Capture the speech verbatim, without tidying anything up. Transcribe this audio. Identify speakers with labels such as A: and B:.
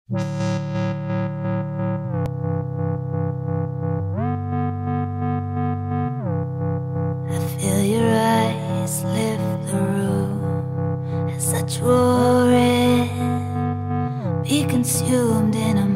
A: Feel your eyes lift the room as I roar in, be consumed in a